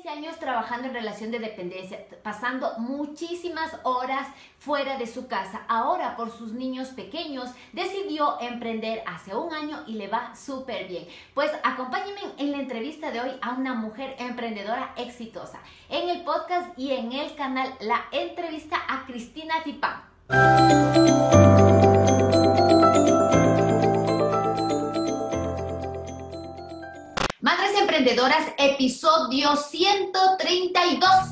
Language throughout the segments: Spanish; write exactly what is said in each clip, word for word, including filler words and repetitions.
quince años trabajando en relación de dependencia, pasando muchísimas horas fuera de su casa. Ahora, por sus niños pequeños, decidió emprender hace un año y le va súper bien. Pues acompáñenme en la entrevista de hoy a una mujer emprendedora exitosa. En el podcast y en el canal, la entrevista a Cristina Tipán. Madres Emprendedoras, episodio ciento treinta y dos.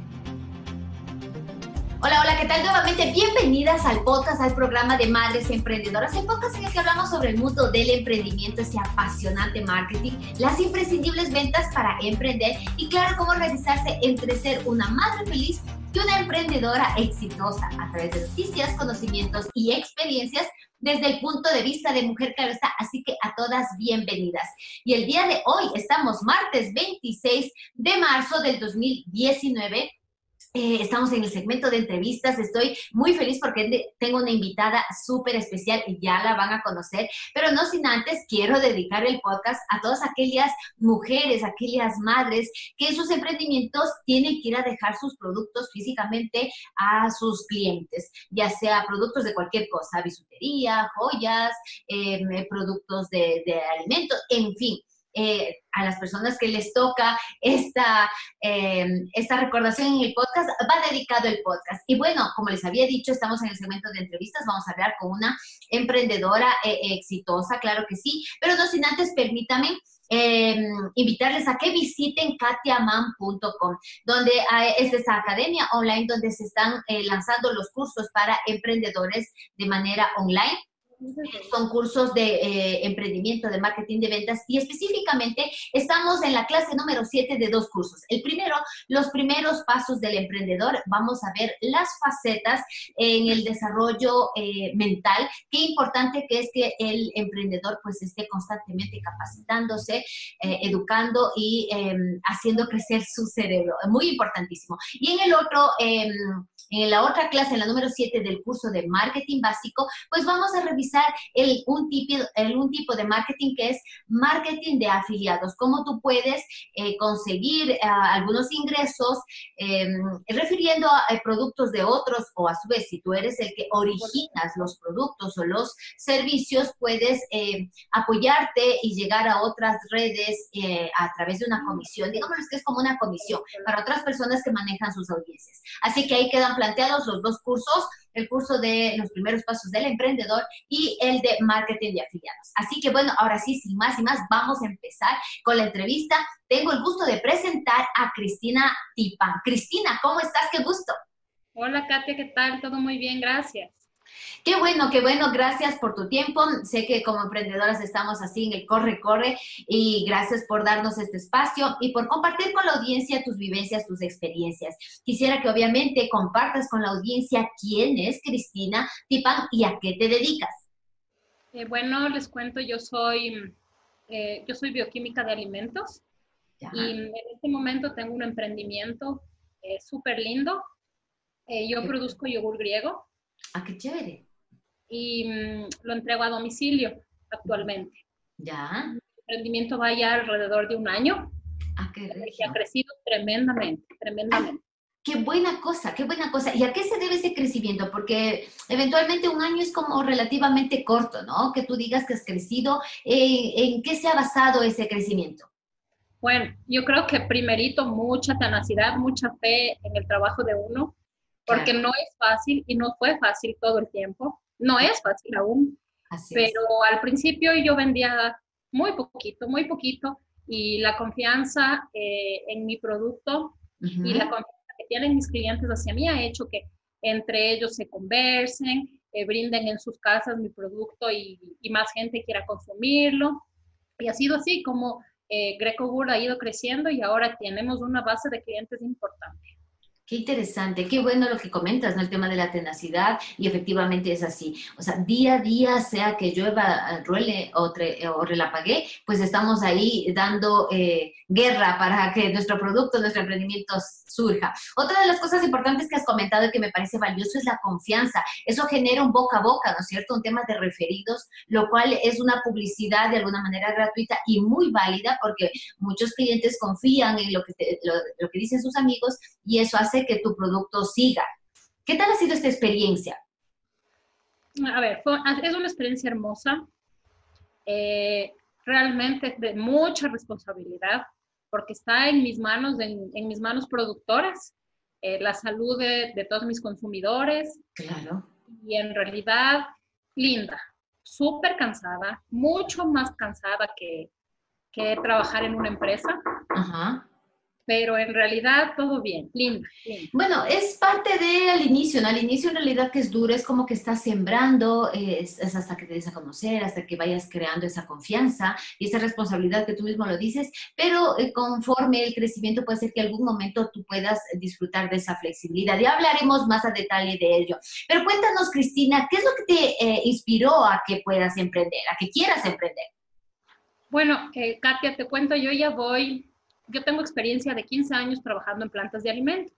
Hola, hola, ¿qué tal? Nuevamente, bienvenidas al podcast, al programa de Madres Emprendedoras, el podcast en el que hablamos sobre el mundo del emprendimiento, ese apasionante marketing, las imprescindibles ventas para emprender y, claro, cómo realizarse entre ser una madre feliz y una emprendedora exitosa a través de noticias, conocimientos y experiencias desde el punto de vista de mujer, claro está, así que a todas bienvenidas. Y el día de hoy estamos martes veintiséis de marzo del dos mil diecinueve. Eh, estamos en el segmento de entrevistas. Estoy muy feliz porque tengo una invitada súper especial y ya la van a conocer, pero no sin antes quiero dedicar el podcast a todas aquellas mujeres, aquellas madres que en sus emprendimientos tienen que ir a dejar sus productos físicamente a sus clientes, ya sea productos de cualquier cosa, bisutería, joyas, eh, productos de, de alimentos, en fin. Eh, a las personas que les toca esta, eh, esta recordación en el podcast, va dedicado el podcast. Y bueno, como les había dicho, estamos en el segmento de entrevistas, vamos a hablar con una emprendedora eh, exitosa, claro que sí, pero no sin antes, permítame Eh, invitarles a que visiten katiaman punto com, donde hay, es esta academia online donde se están eh, lanzando los cursos para emprendedores de manera online. Son cursos de eh, emprendimiento, de marketing de ventas, y específicamente estamos en la clase número siete de dos cursos. El primero, los primeros pasos del emprendedor. Vamos a ver las facetas en el desarrollo eh, mental. Qué importante que es que el emprendedor pues esté constantemente capacitándose, eh, educando y eh, haciendo crecer su cerebro. Muy importantísimo. Y en el otro, eh, en la otra clase, en la número siete del curso de marketing básico, pues vamos a revisar El, un, tipo, el, un tipo de marketing que es marketing de afiliados. Cómo tú puedes eh, conseguir uh, algunos ingresos eh, refiriendo a, a productos de otros, o a su vez, si tú eres el que originas los productos o los servicios, puedes eh, apoyarte y llegar a otras redes eh, a través de una comisión. Digamos que es como una comisión para otras personas que manejan sus audiencias. Así que ahí quedan planteados los dos cursos, el curso de los primeros pasos del emprendedor y el de marketing de afiliados. Así que bueno, ahora sí, sin más y más, vamos a empezar con la entrevista. Tengo el gusto de presentar a Cristina Tipán. Cristina, ¿cómo estás? ¡Qué gusto! Hola, Katia, ¿qué tal? Todo muy bien, gracias. Qué bueno, qué bueno, gracias por tu tiempo. Sé que como emprendedoras estamos así en el corre-corre y gracias por darnos este espacio y por compartir con la audiencia tus vivencias, tus experiencias. Quisiera que obviamente compartas con la audiencia quién es Cristina Tipán y a qué te dedicas. Eh, bueno, les cuento, yo soy, eh, yo soy bioquímica de alimentos. Ya. Y en este momento tengo un emprendimiento eh, súper lindo. Eh, yo produzco yogur griego. ¡Ah, qué chévere! Y mm, lo entrego a domicilio actualmente. Ya. El emprendimiento va ya alrededor de un año. Ah, qué rico. Y ha crecido tremendamente, tremendamente. Ay, qué buena cosa, qué buena cosa. ¿Y a qué se debe ese crecimiento? Porque eventualmente un año es como relativamente corto, ¿no? Que tú digas que has crecido. Eh, ¿En qué se ha basado ese crecimiento? Bueno, yo creo que primerito mucha tenacidad, mucha fe en el trabajo de uno, porque claro, no es fácil y no fue fácil todo el tiempo. No es fácil aún, Así pero es. Al principio yo vendía muy poquito, muy poquito, y la confianza eh, en mi producto uh-huh. y la confianza que tienen mis clientes hacia mí ha hecho que entre ellos se conversen, eh, brinden en sus casas mi producto y, y más gente quiera consumirlo. Y ha sido así como eh, Greco Good ha ido creciendo y ahora tenemos una base de clientes importante. Qué interesante, qué bueno lo que comentas, ¿no? El tema de la tenacidad, y efectivamente es así. O sea, día a día, sea que llueva, ruele o, tre, o relampaguee, pues estamos ahí dando eh, guerra para que nuestro producto, nuestro emprendimiento surja. Otra de las cosas importantes que has comentado y que me parece valioso es la confianza. Eso genera un boca a boca, ¿no es cierto? Un tema de referidos, lo cual es una publicidad de alguna manera gratuita y muy válida porque muchos clientes confían en lo que, te, lo, lo que dicen sus amigos y eso hace que tu producto siga. ¿Qué tal ha sido esta experiencia? A ver, fue, es una experiencia hermosa, eh, realmente de mucha responsabilidad, porque está en mis manos, en, en mis manos productoras, eh, la salud de, de todos mis consumidores. Claro. Y en realidad, linda, súper cansada, mucho más cansada que, que trabajar en una empresa. Ajá. Pero en realidad todo bien, lindo, lindo. Bueno, es parte del inicio, ¿no? Al inicio en realidad que es duro, es como que estás sembrando, es, es hasta que te des a conocer, hasta que vayas creando esa confianza y esa responsabilidad que tú mismo lo dices, pero eh, conforme el crecimiento puede ser que en algún momento tú puedas disfrutar de esa flexibilidad. Ya hablaremos más a detalle de ello. Pero cuéntanos, Cristina, ¿qué es lo que te eh, inspiró a que puedas emprender, a que quieras emprender? Bueno, eh, Katia, te cuento, yo ya voy... Yo tengo experiencia de quince años trabajando en plantas de alimentos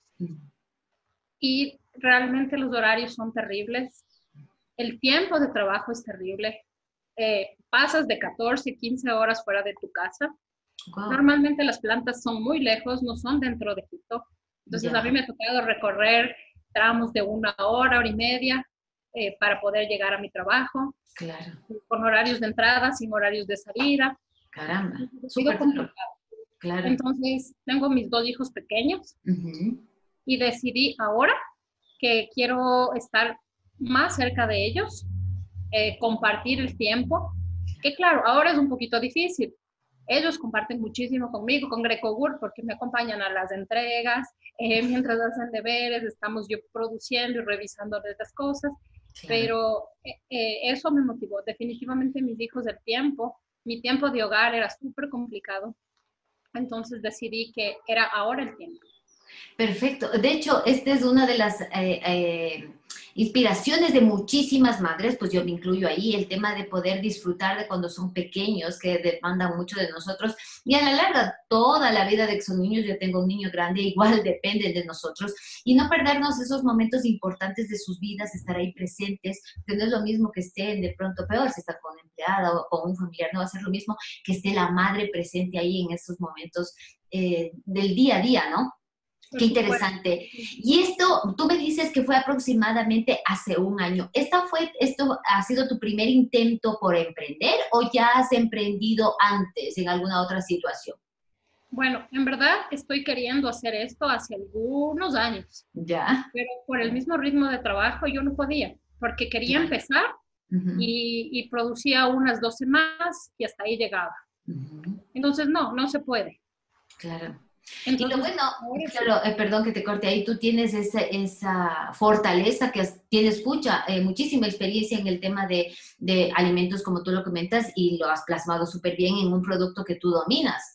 y realmente los horarios son terribles. El tiempo de trabajo es terrible. Eh, pasas de catorce, quince horas fuera de tu casa. Wow. Normalmente las plantas son muy lejos, no son dentro de Quito. Entonces yeah. a mí me ha tocado recorrer tramos de una hora, hora y media eh, para poder llegar a mi trabajo. Claro. Con horarios de entrada, sin horarios de salida. Caramba, súper complicado. Claro. Entonces, tengo mis dos hijos pequeños uh-huh. y decidí ahora que quiero estar más cerca de ellos, eh, compartir el tiempo, que claro, ahora es un poquito difícil. Ellos comparten muchísimo conmigo, con Grecogur, porque me acompañan a las entregas, eh, mientras hacen deberes, estamos yo produciendo y revisando estas cosas, claro. pero eh, eh, eso me motivó. Definitivamente mis hijos, el tiempo, mi tiempo de hogar era súper complicado. Entonces decidí que era ahora el tiempo. Perfecto. De hecho, esta es una de las eh, eh, inspiraciones de muchísimas madres, pues yo me incluyo ahí, el tema de poder disfrutar de cuando son pequeños, que demandan mucho de nosotros, y a la larga, toda la vida de que son niños, yo tengo un niño grande, igual dependen de nosotros, y no perdernos esos momentos importantes de sus vidas, estar ahí presentes, que no es lo mismo que estén de pronto, peor si está con empleada o con un familiar, no va a ser lo mismo que esté la madre presente ahí en esos momentos eh, del día a día, ¿no? Qué interesante. Y esto, tú me dices que fue aproximadamente hace un año. ¿Esta fue, ¿Esto ha sido tu primer intento por emprender o ya has emprendido antes en alguna otra situación? Bueno, en verdad estoy queriendo hacer esto hace algunos años. Ya. Pero por el mismo ritmo de trabajo yo no podía, porque quería ya. empezar uh-huh. y, y producía unas dos semanas y hasta ahí llegaba. Uh-huh. Entonces, no, no se puede. Claro. Entonces, y lo bueno, claro, eh, perdón que te corte ahí, tú tienes esa, esa fortaleza, que tienes mucha, eh, muchísima experiencia en el tema de, de alimentos, como tú lo comentas, y lo has plasmado súper bien en un producto que tú dominas.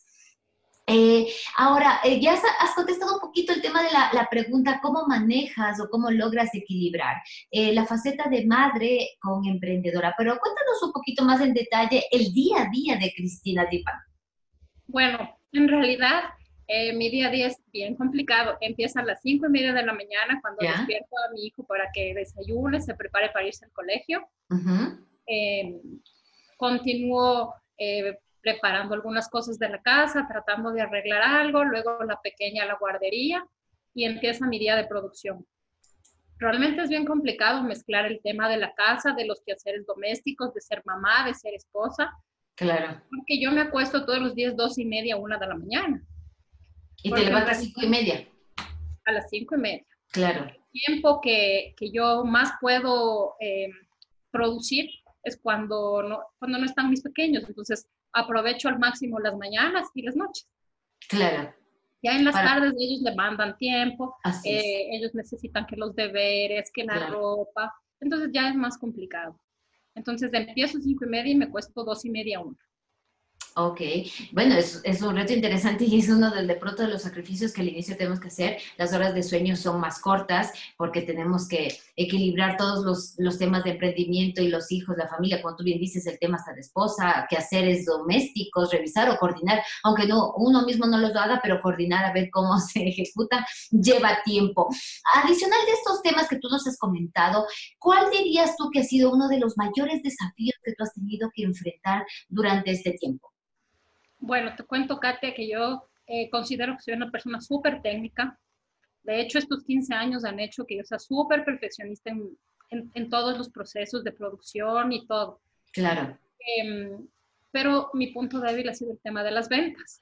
Eh, ahora, eh, ya has, has contestado un poquito el tema de la, la pregunta, ¿cómo manejas o cómo logras equilibrar eh, la faceta de madre con emprendedora? Pero cuéntanos un poquito más en detalle el día a día de Cristina Dipan. Bueno, en realidad... Eh, mi día a día es bien complicado. Empieza a las cinco y media de la mañana cuando ¿Ya? despierto a mi hijo para que desayune, se prepare para irse al colegio. Uh-huh. Eh, continúo eh, preparando algunas cosas de la casa, tratando de arreglar algo, luego la pequeña a la guardería y empieza mi día de producción. Realmente es bien complicado mezclar el tema de la casa, de los quehaceres domésticos, de ser mamá, de ser esposa. Claro. Porque yo me acuesto todos los días dos y media, una de la mañana. ¿Y te levantas a las cinco y media? A las cinco y media. Claro. El tiempo que, que yo más puedo eh, producir es cuando no, cuando no están mis pequeños. Entonces, aprovecho al máximo las mañanas y las noches. Claro. Ya en las Para... tardes ellos le mandan tiempo. Así eh, es. Ellos necesitan que los deberes, que la claro. ropa. Entonces, ya es más complicado. Entonces, empiezo cinco y media y me cuesto dos y media, una. Ok, bueno, es, es un reto interesante y es uno de, de pronto de los sacrificios que al inicio tenemos que hacer. Las horas de sueño son más cortas porque tenemos que equilibrar todos los, los temas de emprendimiento y los hijos, la familia, como tú bien dices, el tema hasta de esposa, quehaceres domésticos, revisar o coordinar, aunque no uno mismo no los haga, pero coordinar a ver cómo se ejecuta lleva tiempo. Adicional de estos temas que tú nos has comentado, ¿cuál dirías tú que ha sido uno de los mayores desafíos que tú has tenido que enfrentar durante este tiempo? Bueno, te cuento, Katia, que yo eh, considero que soy una persona súper técnica. De hecho, estos quince años han hecho que yo sea súper perfeccionista en, en, en, todos los procesos de producción y todo. Claro. Eh, pero mi punto débil ha sido el tema de las ventas.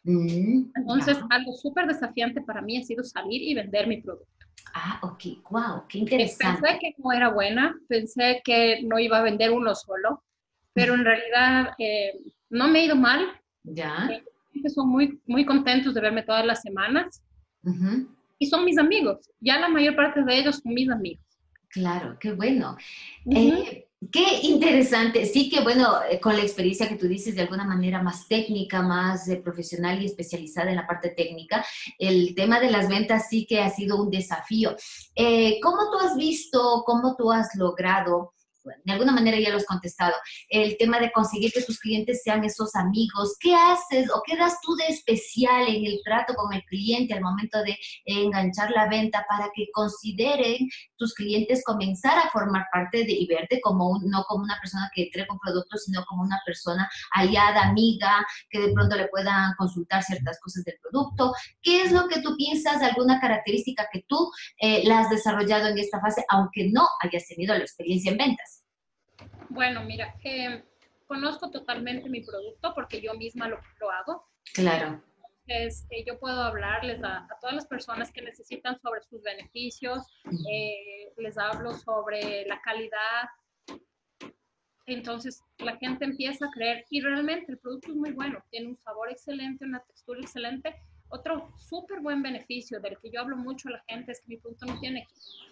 Mm, Entonces, yeah. algo súper desafiante para mí ha sido salir y vender mi producto. Ah, ok. Wow, qué interesante. Pensé que no era buena, pensé que no iba a vender uno solo, pero en realidad eh, no me ha ido mal. Ya. Eh, son muy, muy contentos de verme todas las semanas. Uh-huh. Y son mis amigos. Ya la mayor parte de ellos son mis amigos. Claro, qué bueno. Uh-huh. Eh, qué interesante. Sí que, bueno, eh, con la experiencia que tú dices, de alguna manera más técnica, más eh, profesional y especializada en la parte técnica, el tema de las ventas sí que ha sido un desafío. Eh, ¿Cómo tú has visto, cómo tú has logrado? Bueno, de alguna manera ya lo has contestado, el tema de conseguir que tus clientes sean esos amigos. ¿Qué haces o qué das tú de especial en el trato con el cliente al momento de enganchar la venta para que consideren tus clientes comenzar a formar parte de y verte como un, no como una persona que entrega un producto, sino como una persona aliada, amiga, que de pronto le puedan consultar ciertas cosas del producto? ¿Qué es lo que tú piensas de alguna característica que tú eh, la has desarrollado en esta fase, aunque no hayas tenido la experiencia en ventas? Bueno, mira, eh, conozco totalmente mi producto porque yo misma lo, lo hago. Claro. Entonces, eh, yo puedo hablarles a, a todas las personas que necesitan sobre sus beneficios, eh, les hablo sobre la calidad. Entonces, la gente empieza a creer y realmente el producto es muy bueno, tiene un sabor excelente, una textura excelente. Otro súper buen beneficio del que yo hablo mucho a la gente es que mi producto no tiene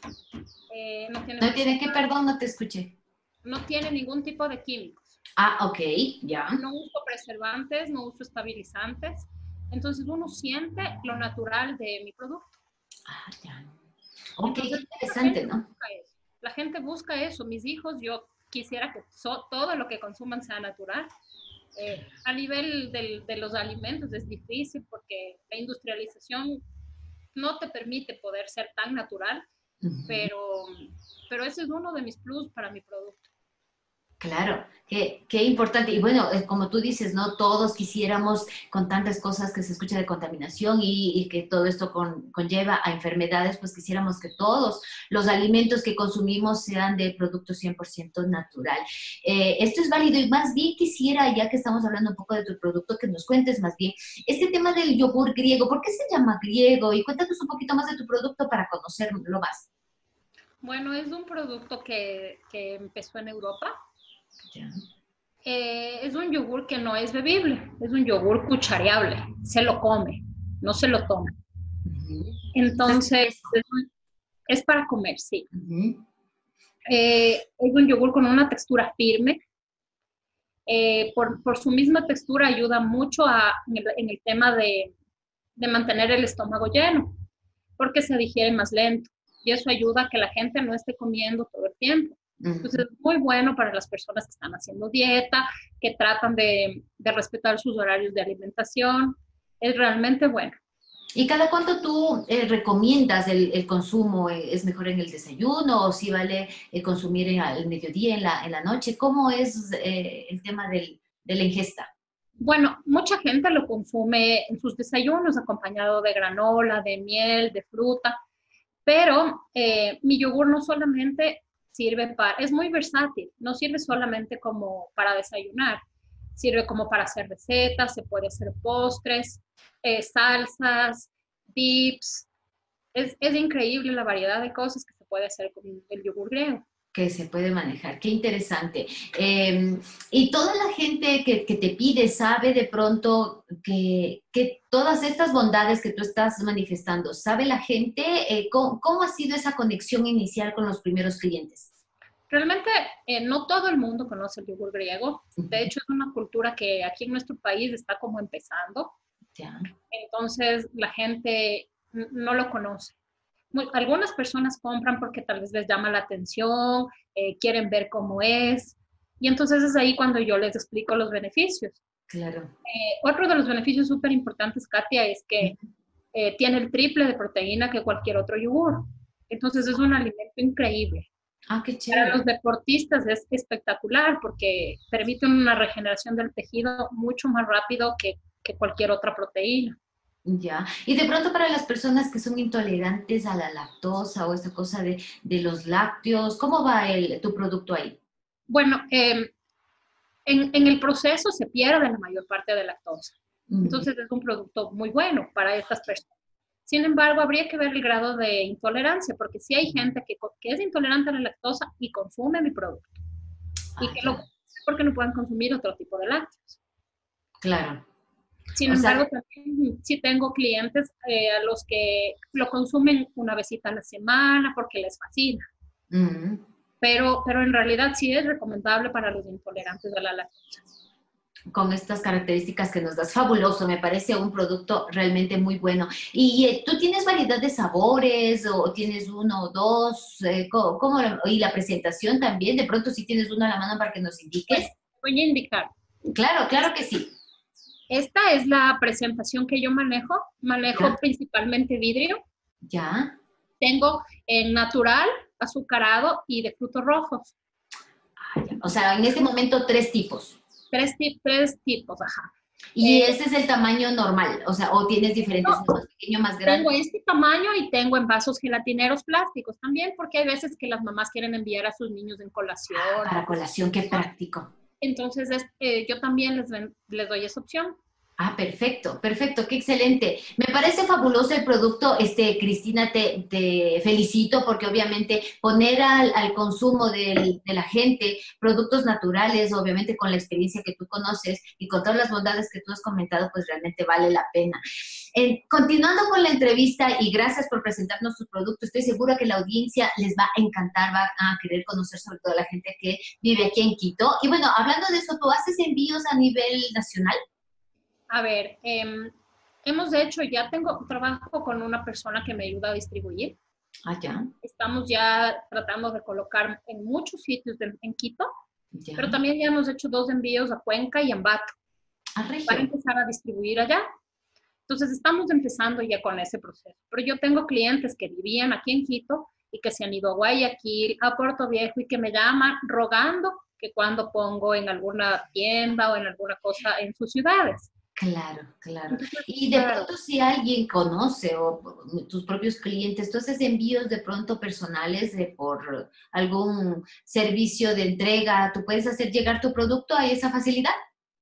eh, no tiene, no tiene que, perdón, no te escuché. No tiene ningún tipo de químicos. Ah, ok, ya. No uso preservantes, no uso estabilizantes. Entonces uno siente lo natural de mi producto. Ah, ya. Ok, Entonces, interesante, ¿no? La gente busca eso. Mis hijos, yo quisiera que so, todo lo que consuman sea natural. Eh, a nivel del, de los alimentos es difícil porque la industrialización no te permite poder ser tan natural, uh-huh. pero, pero ese es uno de mis plus para mi producto. Claro, qué, qué importante. Y bueno, como tú dices, ¿no? Todos quisiéramos, con tantas cosas que se escucha de contaminación y, y que todo esto con, conlleva a enfermedades, pues quisiéramos que todos los alimentos que consumimos sean de producto cien por ciento natural. Eh, esto es válido y más bien quisiera, ya que estamos hablando un poco de tu producto, que nos cuentes más bien este tema del yogur griego. ¿Por qué se llama griego? Y cuéntanos un poquito más de tu producto para conocerlo más. Bueno, es un producto que, que empezó en Europa. Yeah. Eh, es un yogur que no es bebible, es un yogur cuchareable, se lo come, no se lo toma. Uh-huh. Entonces, es, es para comer, sí. Uh-huh. eh, es un yogur con una textura firme. Eh, por, por su misma textura ayuda mucho a, en, el, en el tema de, de mantener el estómago lleno, porque se digiere más lento. Y eso ayuda a que la gente no esté comiendo todo el tiempo. Entonces es muy bueno para las personas que están haciendo dieta, que tratan de, de respetar sus horarios de alimentación. Es realmente bueno. ¿Y cada cuánto tú eh, recomiendas el, el consumo? ¿Es mejor en el desayuno o si vale eh, consumir en el mediodía, en la, en la noche? ¿Cómo es eh, el tema del, de la ingesta? Bueno, mucha gente lo consume en sus desayunos acompañado de granola, de miel, de fruta, pero eh, mi yogur no solamente sirve para, es muy versátil, no sirve solamente como para desayunar, sirve como para hacer recetas, se puede hacer postres, eh, salsas, dips, es, es increíble la variedad de cosas que se puede hacer con el yogur griego. Que se puede manejar, qué interesante. Eh, y toda la gente que, que te pide sabe de pronto que, que todas estas bondades que tú estás manifestando, ¿sabe la gente? Eh, ¿cómo, ¿Cómo ha sido esa conexión inicial con los primeros clientes? Realmente eh, no todo el mundo conoce el yogur griego. De hecho, es una cultura que aquí en nuestro país está como empezando. Ya. Entonces, la gente no lo conoce. Muy, algunas personas compran porque tal vez les llama la atención, eh, quieren ver cómo es. Y entonces es ahí cuando yo les explico los beneficios. Claro. Eh, otro de los beneficios súper importantes, Katia, es que eh, tiene el triple de proteína que cualquier otro yogur. Entonces es un alimento increíble. Ah, qué Para chévere. los deportistas es espectacular porque permite una regeneración del tejido mucho más rápido que, que cualquier otra proteína. Ya. Y de pronto para las personas que son intolerantes a la lactosa o esta cosa de, de los lácteos, ¿cómo va el, tu producto ahí? Bueno, eh, en, en el proceso se pierde la mayor parte de lactosa. Mm. Entonces es un producto muy bueno para estas personas. Sin embargo, habría que ver el grado de intolerancia, porque si hay gente que, que es intolerante a la lactosa y consume mi producto, y Ah, que lo ya. consume porque no pueden consumir otro tipo de lácteos. Claro. Sin O embargo, sea, también sí tengo clientes eh, a los que lo consumen una vecita a la semana porque les fascina. mm, Pero, pero en realidad sí es recomendable para los intolerantes a la lactosa. con estas características que nos das, fabuloso, me parece un producto realmente muy bueno. ¿Y eh, tú tienes variedad de sabores o tienes uno o dos? Eh, ¿cómo, cómo la- y la presentación también? De pronto si tienes uno a la mano para que nos Bueno, indiques. voy a indicar. Claro, claro que sí. Esta es la presentación que yo manejo. Ya, Manejo principalmente vidrio. ya. Tengo en natural, azucarado y de frutos rojos. Ah, ya. O sea, en este momento tres tipos. Tres, tres tipos, ajá. Y Eh, ese es el tamaño normal, o sea, o tienes diferentes, uno más pequeño, más grande. Tengo este tamaño y tengo en vasos gelatineros plásticos también, porque hay veces que las mamás quieren enviar a sus niños en colación. Ah, para colación, qué práctico. Entonces, es, eh, yo también les, les doy esa opción. Ah, perfecto, perfecto, qué excelente. Me parece fabuloso el producto, este, Cristina, te, te felicito porque obviamente poner al, al consumo del, de la gente productos naturales, obviamente con la experiencia que tú conoces y con todas las bondades que tú has comentado, pues realmente vale la pena. Eh, continuando con la entrevista y gracias por presentarnos tu producto, estoy segura que la audiencia les va a encantar, va a querer conocer sobre todo la gente que vive aquí en Quito. Y bueno, hablando de eso, ¿tú haces envíos a nivel nacional? A ver, eh, hemos hecho, ya tengo trabajo con una persona que me ayuda a distribuir. Ah, ya. Estamos ya tratando de colocar en muchos sitios de, en Quito, Ya. pero también ya hemos hecho dos envíos a Cuenca y a Ambato A para Regio. empezar a distribuir allá. Entonces estamos empezando ya con ese proceso. Pero yo tengo clientes que vivían aquí en Quito y que se han ido a Guayaquil, a Puerto Viejo y que me llaman rogando que cuando pongo en alguna tienda o en alguna cosa en sus ciudades. Claro, claro. Entonces, Y de claro, pronto si alguien conoce o tus propios clientes, tú haces envíos de pronto personales de por algún servicio de entrega, tú puedes hacer llegar tu producto a esa facilidad.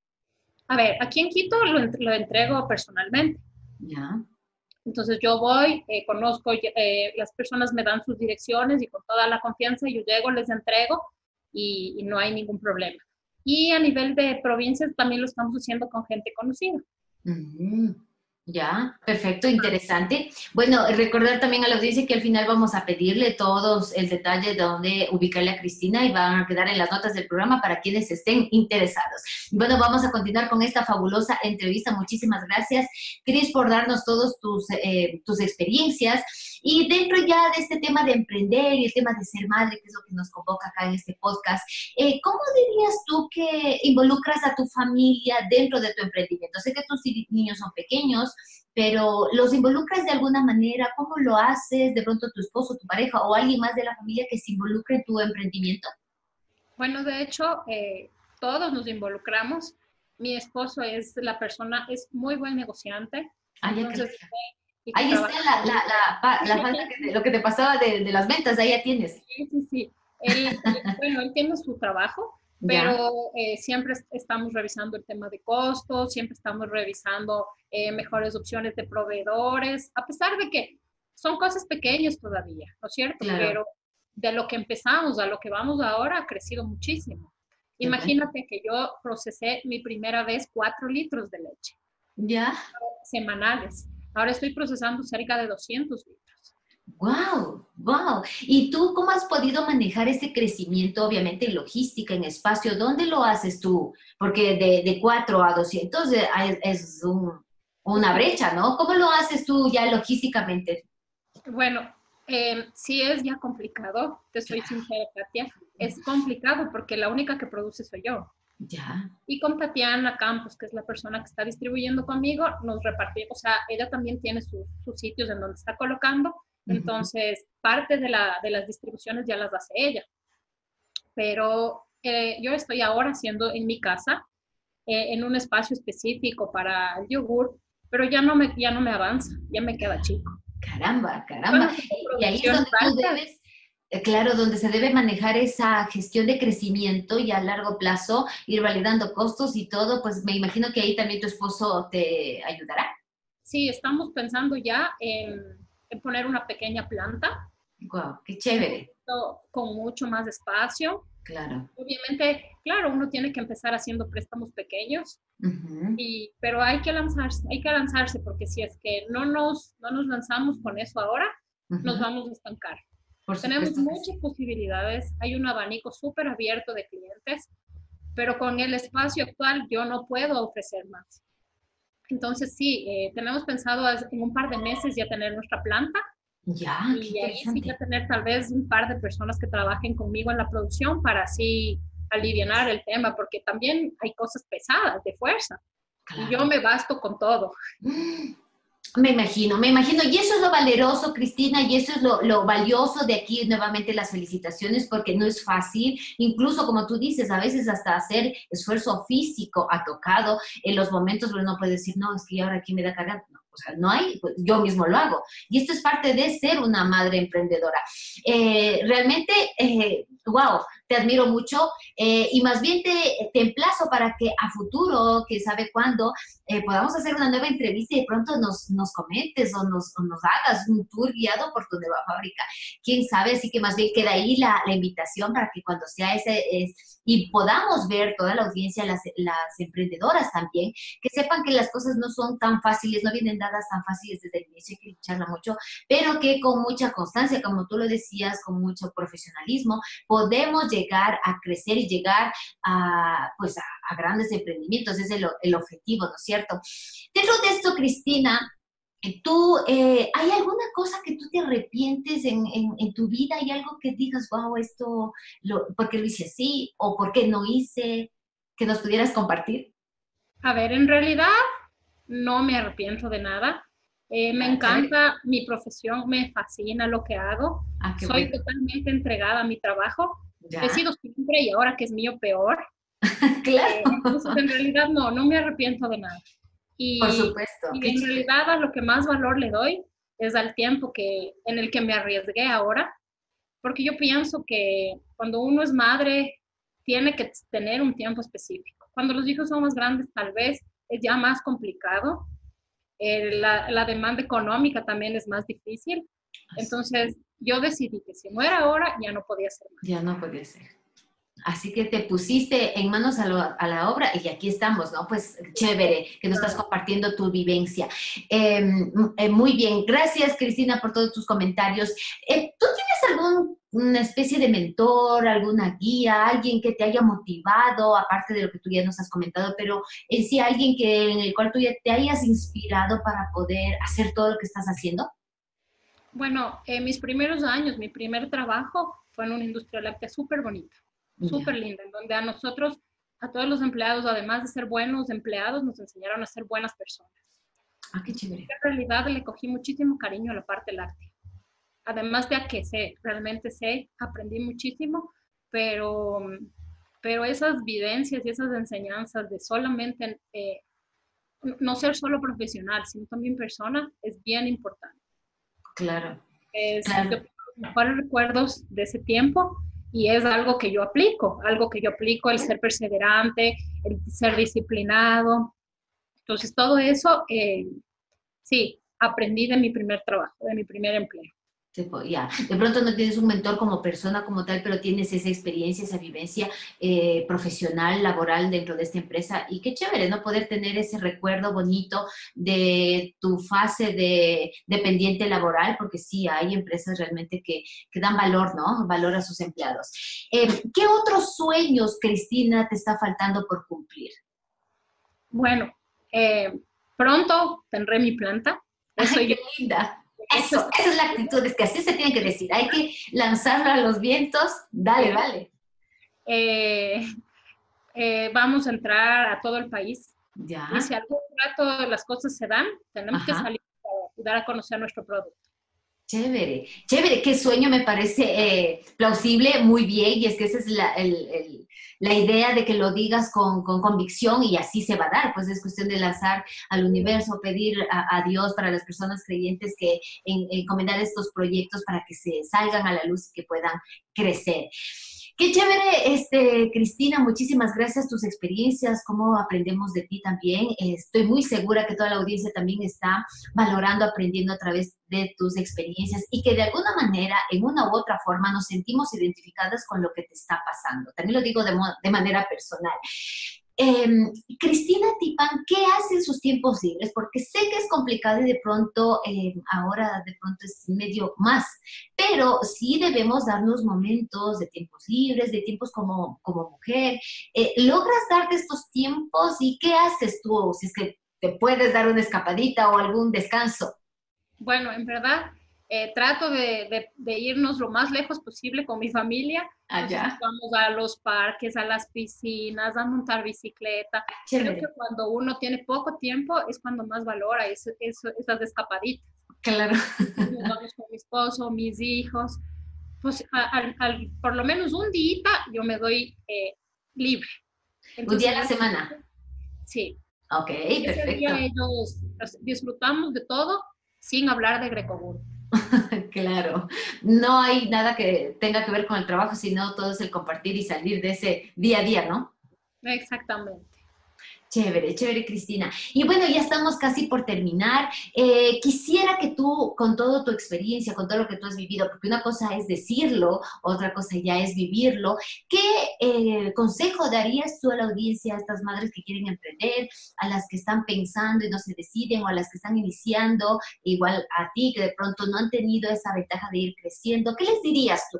a ver, aquí en Quito lo, lo entrego personalmente. Ya. Entonces yo voy, eh, conozco, eh, las personas me dan sus direcciones y con toda la confianza yo llego, les entrego y, y no hay ningún problema. Y a nivel de provincias también lo estamos haciendo con gente conocida. Ujú. Ya, perfecto, interesante. Bueno, recordar también a la audiencia que al final vamos a pedirle todos el detalle de dónde ubicarle a Cristina y van a quedar en las notas del programa para quienes estén interesados. Bueno, vamos a continuar con esta fabulosa entrevista. Muchísimas gracias, Cris, por darnos todos tus, eh, tus experiencias. Y dentro ya de este tema de emprender y el tema de ser madre, que es lo que nos convoca acá en este podcast, eh, ¿cómo dirías tú que involucras a tu familia dentro de tu emprendimiento? Sé que tus niños son pequeños, pero ¿los involucras de alguna manera? ¿Cómo lo haces? ¿De pronto tu esposo, tu pareja o alguien más de la familia que se involucre en tu emprendimiento? Bueno, de hecho, eh, todos nos involucramos. Mi esposo es la persona, es muy buen negociante, Ay, qué entonces rico. y que Ahí está trabaja la, la, conmigo. la, pa- la falta que te- lo que te pasaba de, de las ventas, ahí ya tienes. Sí, sí, sí. Él, él- bueno, él tiene su trabajo, Ya, pero eh, siempre est- estamos revisando el tema de costos, siempre estamos revisando eh, mejores opciones de proveedores, a pesar de que son cosas pequeñas todavía, ¿no es cierto? claro. Pero de lo que empezamos a lo que vamos ahora ha crecido muchísimo. Qué bueno. Imagínate que yo procesé mi primera vez cuatro litros de leche Ya. semanales. Ahora estoy procesando cerca de doscientos litros. Wow, wow. ¿Y tú cómo has podido manejar ese crecimiento, obviamente en logística, en espacio? ¿Dónde lo haces tú? Porque de, de cuatro a doscientos eh, es, es un- una brecha, ¿no? ¿Cómo lo haces tú ya logísticamente? Bueno, eh, sí es ya complicado, te soy sincera, Katia. Es complicado porque la única que produce soy yo. Ya. Y con Tatiana Campos, que es la persona que está distribuyendo conmigo, nos repartimos, o sea, ella también tiene sus, sus sitios en donde está colocando, Ujú. entonces parte de, la, de las distribuciones ya las hace ella. Pero eh, yo estoy ahora haciendo en mi casa, eh, en un espacio específico para el yogur, pero ya no me, ya no me avanza, ya me queda chico. Caramba, caramba. Cuando tengo Y, y ahí es producciones donde tú altas, debes, eh, claro, donde se debe manejar esa gestión de crecimiento y a largo plazo ir validando costos y todo, pues me imagino que ahí también tu esposo te ayudará. sí, estamos pensando ya en, en poner una pequeña planta, Wow, qué un chévere. poquito con mucho más espacio. Claro. Obviamente, claro, uno tiene que empezar haciendo préstamos pequeños, Ujú, y, pero hay que lanzarse, hay que lanzarse porque si es que no nos, no nos lanzamos con eso ahora, nos ujú. vamos a estancar. Por Tenemos supuesto que sí. muchas posibilidades, hay un abanico súper abierto de clientes, pero con el espacio actual yo no puedo ofrecer más. Entonces sí, eh, tenemos pensado en un par de meses ya tener nuestra planta Ya, qué y ahí sí ya interesante. tener tal vez un par de personas que trabajen conmigo en la producción para así alivianar el tema, porque también hay cosas pesadas de fuerza y yo Claro. me basto con todo. Me imagino, me imagino. Y eso es lo valeroso, Cristina, y eso es lo, lo valioso de aquí, nuevamente las felicitaciones, porque no es fácil. Incluso, como tú dices, a veces hasta hacer esfuerzo físico ha tocado en los momentos donde uno puede decir, no, es que ahora aquí me da carga. No, o sea, no hay, pues yo mismo lo hago. Y esto es parte de ser una madre emprendedora. Eh, realmente, eh, wow, te admiro mucho eh, y más bien te, te emplazo para que a futuro, que sabe cuándo, eh, podamos hacer una nueva entrevista y de pronto nos, nos comentes o nos, o nos hagas un tour guiado por tu nueva fábrica. Quién sabe, así que más bien queda ahí la, la invitación para que cuando sea ese es, y podamos ver toda la audiencia, las, las emprendedoras también, que sepan que las cosas no son tan fáciles, no vienen dadas tan fáciles desde el inicio, hay que lucharla mucho, pero que con mucha constancia, como tú lo decías, con mucho profesionalismo, podemos llegar a crecer y llegar a, pues, a, a grandes emprendimientos. Ese es el, el objetivo, ¿no es cierto? Dentro de esto, Cristina, ¿tú, eh, hay alguna cosa que tú te arrepientes en, en, en, tu vida? ¿Hay algo que digas, wow, esto, lo, ¿por qué lo hice así? ¿O por qué no hice? ¿Que nos pudieras compartir? A ver, en realidad no me arrepiento de nada. Eh, me Ya, chévere. encanta mi profesión, me fascina lo que hago. Ah, qué Soy bueno. totalmente entregada a mi trabajo. He Ya, sido siempre y ahora que es mío peor. claro. Eh, entonces, en realidad no, no me arrepiento de nada. Por Y, supuesto, y qué en chévere. realidad a lo que más valor le doy es al tiempo que, en el que me arriesgué ahora, porque yo pienso que cuando uno es madre tiene que tener un tiempo específico. Cuando los hijos son más grandes tal vez es ya más complicado, eh, la, la demanda económica también es más difícil, Así, entonces yo decidí que si no era ahora ya no podía ser más. ya no podía ser. Así que te pusiste en manos a, lo, a, la obra y aquí estamos, ¿no? Pues chévere que nos estás compartiendo tu vivencia. Eh, eh, muy bien, gracias Cristina por todos tus comentarios. Eh, ¿Tú tienes alguna especie de mentor, alguna guía, alguien que te haya motivado, aparte de lo que tú ya nos has comentado, pero en sí alguien que, en el cual tú ya te hayas inspirado para poder hacer todo lo que estás haciendo? Bueno, en mis primeros años, mi primer trabajo fue en una industria láctea súper bonita, súper Ya. linda, en donde a nosotros, a todos los empleados, además de ser buenos empleados, nos enseñaron a ser buenas personas. Ah, qué Entonces, chévere. en realidad le cogí muchísimo cariño a la parte láctea. Además de a que sé, realmente sé, aprendí muchísimo, pero, pero esas vivencias y esas enseñanzas de solamente eh, no ser solo profesional, sino también persona, es bien importante. Claro, Es, yo claro. tengo los mejores recuerdos de ese tiempo y es algo que yo aplico, algo que yo aplico, el ser perseverante, el ser disciplinado. Entonces, todo eso, eh, sí, aprendí de mi primer trabajo, de mi primer empleo. Tipo, ya, de pronto no tienes un mentor como persona, como tal, pero tienes esa experiencia, esa vivencia eh, profesional, laboral dentro de esta empresa. Y qué chévere, ¿no? Poder tener ese recuerdo bonito de tu fase de dependiente laboral, porque sí, hay empresas realmente que, que dan valor, ¿no? Valor a sus empleados. Eh, ¿Qué otros sueños, Cristina, te está faltando por cumplir? Bueno, eh, pronto tendré mi planta. Eso ¡Ay, yo, qué linda! eso Eso, esa es la actitud, es que así se tiene que decir. Hay que lanzarlo a los vientos. Dale, dale. eh, eh, vamos a entrar a todo el país. Ya. Y si algún rato las cosas se dan, tenemos Ajá. que salir a dar a conocer nuestro producto. Chévere, chévere, qué sueño me parece eh, plausible, muy bien, y es que esa es la, el, el, la idea de que lo digas con, con convicción y así se va a dar, pues es cuestión de lanzar al universo, pedir a, a Dios para las personas creyentes que en, encomendar estos proyectos para que se salgan a la luz y que puedan crecer. Qué chévere, este, Cristina, muchísimas gracias, tus experiencias, cómo aprendemos de ti también. Estoy muy segura que toda la audiencia también está valorando, aprendiendo a través de tus experiencias y que de alguna manera, en una u otra forma, nos sentimos identificadas con lo que te está pasando. También lo digo de, de manera personal. Eh, Cristina Tipán, ¿qué hace en sus tiempos libres? Porque sé que es complicado y de pronto, eh, ahora de pronto es medio más, pero sí debemos darnos momentos de tiempos libres, de tiempos como, como mujer. Eh, ¿Logras darte estos tiempos y qué haces tú? Si es que te puedes dar una escapadita o algún descanso. Bueno, en verdad, eh, trato de, de, de irnos lo más lejos posible con mi familia. Allá. Vamos a los parques, a las piscinas, a montar bicicleta. Chévere. Creo que cuando uno tiene poco tiempo es cuando más valora eso, eso, esas escapaditas. Claro. Nos vamos con mi esposo, mis hijos. Pues al, al, por lo menos un día yo me doy eh, libre. Entonces, ¿un día a la semana? Sí. Ok, ese perfecto. Día ellos disfrutamos de todo sin hablar de Grecoburgo. Claro, no hay nada que tenga que ver con el trabajo, sino todo es el compartir y salir de ese día a día, ¿no? Exactamente. Chévere, chévere, Cristina. Y bueno, ya estamos casi por terminar. Eh, quisiera que tú, con toda tu experiencia, con todo lo que tú has vivido, porque una cosa es decirlo, otra cosa ya es vivirlo, ¿qué eh, consejo darías tú a la audiencia, a estas madres que quieren emprender, a las que están pensando y no se deciden, o a las que están iniciando, igual a ti, que de pronto no han tenido esa ventaja de ir creciendo? ¿Qué les dirías tú?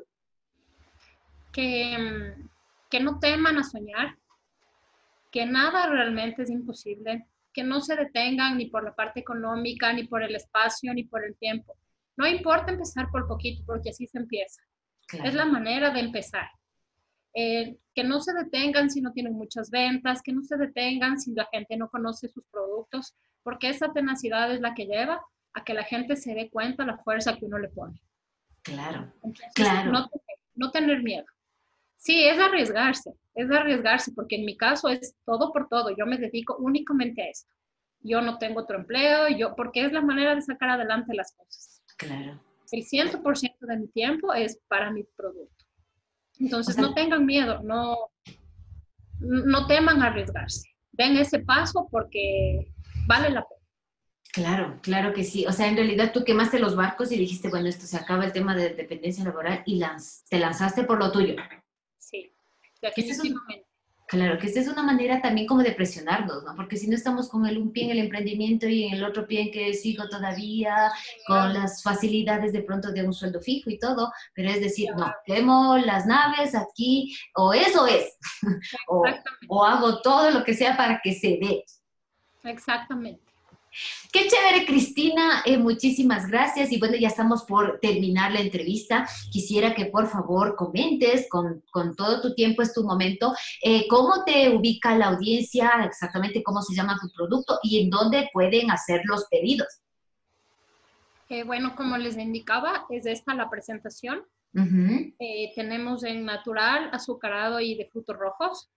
Que, que no teman a soñar, que nada realmente es imposible, que no se detengan ni por la parte económica, ni por el espacio, ni por el tiempo. No importa empezar por poquito, porque así se empieza. Claro. Es la manera de empezar. Eh, que no se detengan si no tienen muchas ventas, que no se detengan si la gente no conoce sus productos, porque esa tenacidad es la que lleva a que la gente se dé cuenta de la fuerza que uno le pone. Claro, Entonces, claro. No, no tener miedo. Sí, es arriesgarse, es arriesgarse, porque en mi caso es todo por todo. Yo me dedico únicamente a esto. Yo no tengo otro empleo, yo, porque es la manera de sacar adelante las cosas. Claro. El cien por ciento de mi tiempo es para mi producto. Entonces, o sea, no tengan miedo, no, no teman arriesgarse. Den ese paso porque vale la pena. Claro, claro que sí. O sea, en realidad tú quemaste los barcos y dijiste, bueno, esto se acaba el tema de dependencia laboral y lanz, te lanzaste por lo tuyo. Sí, definitivamente. Claro, que esta es una manera también como de presionarnos, ¿no? Porque si no estamos con el, un pie en el emprendimiento y en el otro pie en que sigo todavía, con las facilidades de pronto de un sueldo fijo y todo, pero es decir, no, quemo las naves aquí, o eso es, o, o hago todo lo que sea para que se dé. Exactamente. Qué chévere, Cristina, eh, muchísimas gracias. Y bueno, ya estamos por terminar la entrevista. Quisiera que por favor comentes, con, con todo tu tiempo es tu momento, eh, cómo te ubica la audiencia, exactamente cómo se llama tu producto y en dónde pueden hacer los pedidos. Eh, bueno, como les indicaba, es esta la presentación. Uh-huh. eh, tenemos en natural, azucarado y de frutos rojos.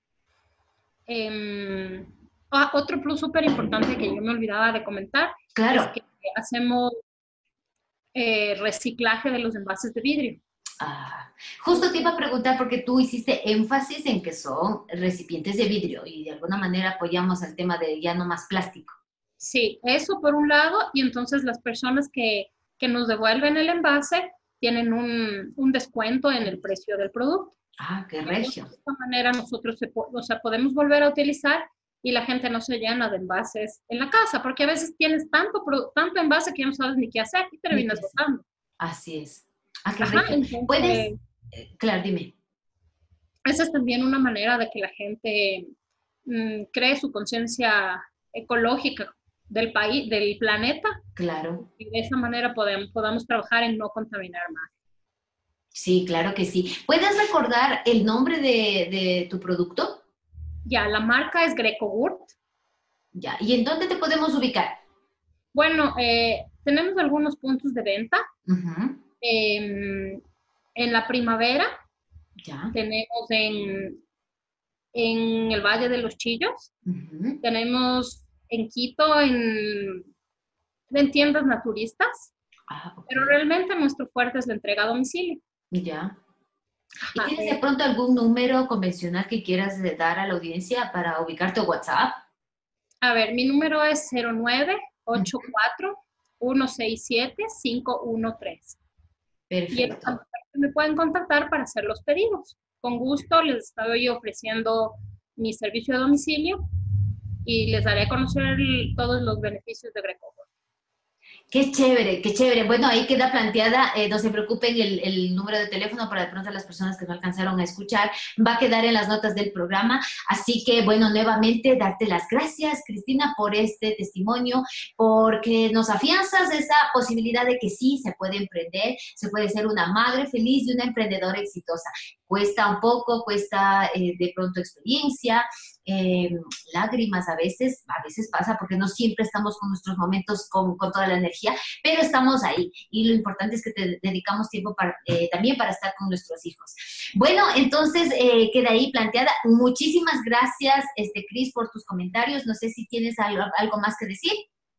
Eh, Ah, otro plus súper importante que yo me olvidaba de comentar, claro, es que hacemos eh, reciclaje de los envases de vidrio. Ah, justo te iba a preguntar porque tú hiciste énfasis en que son recipientes de vidrio y de alguna manera apoyamos el tema de ya no más plástico. Sí, eso por un lado, y entonces las personas que, que nos devuelven el envase, tienen un, un descuento en el precio del producto. Ah, qué regio. De esta manera nosotros se, o sea, podemos volver a utilizar y la gente no se llena de envases en la casa, porque a veces tienes tanto, tanto envase que ya no sabes ni qué hacer y terminas botando. Así es. Ah, qué Ajá, regio. entonces, ¿Puedes? Eh, claro, dime. Esa es también una manera de que la gente mmm, cree su conciencia ecológica del país, del planeta. Claro. Y de esa manera podemos, podamos trabajar en no contaminar más. Sí, claro que sí. ¿Puedes recordar el nombre de, de tu producto? Ya, la marca es Grecogurt. Ya, ¿y en dónde te podemos ubicar? Bueno, eh, tenemos algunos puntos de venta. Uh-huh. eh, en la Primavera. Ya. Tenemos en, en el Valle de los Chillos. Uh-huh. Tenemos en Quito, en, en tiendas naturistas. Ah, okay. Pero realmente nuestro fuerte es la entrega a domicilio. Ya. ¿Y Ajá, tienes eh, de pronto algún número convencional que quieras dar a la audiencia para ubicarte o WhatsApp? A ver, mi número es cero nueve ocho cuatro uno seis siete cinco uno tres. Perfecto. Y me pueden contactar para hacer los pedidos. Con gusto les estoy ofreciendo mi servicio de domicilio y les daré a conocer el, todos los beneficios de Grecogurt. Qué chévere, qué chévere. Bueno, ahí queda planteada, eh, no se preocupen, el, el número de teléfono para de pronto las personas que no alcanzaron a escuchar, va a quedar en las notas del programa. Así que, bueno, nuevamente darte las gracias, Cristina, por este testimonio, porque nos afianzas esa posibilidad de que sí, se puede emprender, se puede ser una madre feliz y una emprendedora exitosa. Cuesta un poco, cuesta eh, de pronto experiencia, eh, lágrimas a veces, a veces pasa porque no siempre estamos con nuestros momentos con, con toda la energía, pero estamos ahí y lo importante es que te dedicamos tiempo para, eh, también para estar con nuestros hijos. Bueno, entonces eh, queda ahí planteada. Muchísimas gracias, este, Cris, por tus comentarios. No sé si tienes algo, algo más que decir.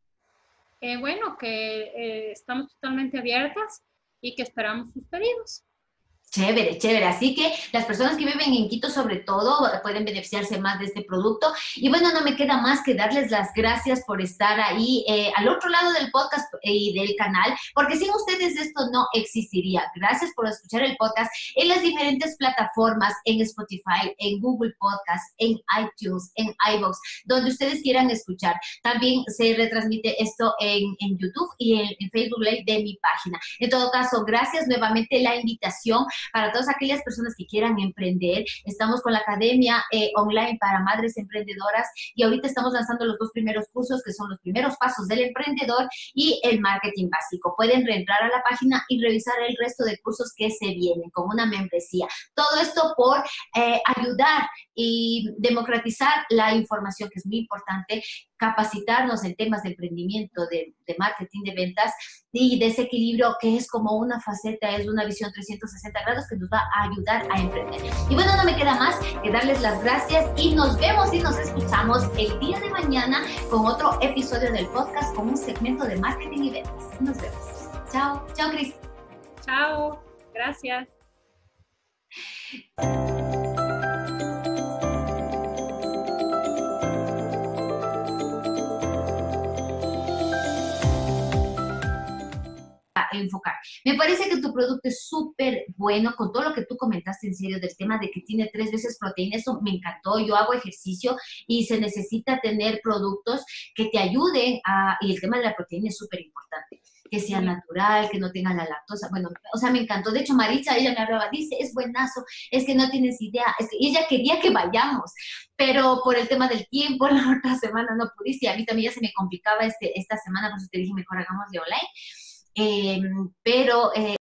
Eh, bueno, que eh, estamos totalmente abiertas y que esperamos sus pedidos. Chévere, chévere. Así que las personas que viven en Quito, sobre todo, pueden beneficiarse más de este producto. Y bueno, no me queda más que darles las gracias por estar ahí eh, al otro lado del podcast y del canal, porque sin ustedes esto no existiría. Gracias por escuchar el podcast en las diferentes plataformas, en Spotify, en Google Podcast, en iTunes, en iVoox, donde ustedes quieran escuchar. También se retransmite esto en, en YouTube y en, en Facebook Live de mi página. En todo caso, gracias nuevamente la invitación. Para todas aquellas personas que quieran emprender, estamos con la Academia eh, Online para Madres Emprendedoras y ahorita estamos lanzando los dos primeros cursos que son los primeros pasos del emprendedor y el marketing básico. Pueden reentrar a la página y revisar el resto de cursos que se vienen con una membresía. Todo esto por eh, ayudar y democratizar la información, que es muy importante, capacitarnos en temas de emprendimiento, de, de marketing, de ventas y de ese equilibrio que es como una faceta, es una visión trescientos sesenta grados que nos va a ayudar a emprender. Y bueno, no me queda más que darles las gracias y nos vemos y nos escuchamos el día de mañana con otro episodio del podcast con un segmento de marketing y ventas. Nos vemos. Chao. Chao, Cris. Chao. Gracias. Enfocar. Me parece que tu producto es súper bueno con todo lo que tú comentaste en serio del tema de que tiene tres veces proteína. Eso me encantó. Yo hago ejercicio y se necesita tener productos que te ayuden a, y el tema de la proteína es súper importante, que sea natural, que no tenga la lactosa. Bueno, o sea, me encantó. De hecho, Maritza, ella me hablaba, dice, es buenazo, es que no tienes idea, es que y ella quería que vayamos, pero por el tema del tiempo, la otra semana no pudiste, y a mí también ya se me complicaba este, esta semana, por eso te dije, mejor hagámosle online. Eh, pero eh,